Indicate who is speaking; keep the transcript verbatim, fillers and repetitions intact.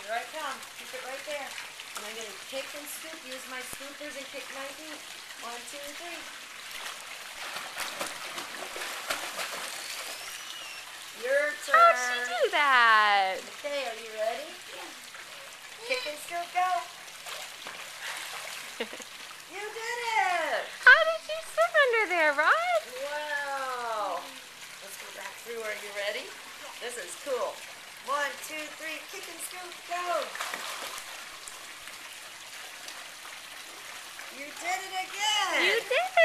Speaker 1: Here I come. Keep it right there. And I'm going to kick and scoop. Use my scoopers and kick my feet. One, two, three. Your turn.
Speaker 2: How'd she do that?
Speaker 1: Okay, are you ready? Yeah. Kick and scoop, go. You did it.
Speaker 2: How did you sit under there, Rod?
Speaker 1: Wow. Let's go back through. Are you ready? This is cool. One, two, three. Kick and scoop, go. You did it again.
Speaker 2: You did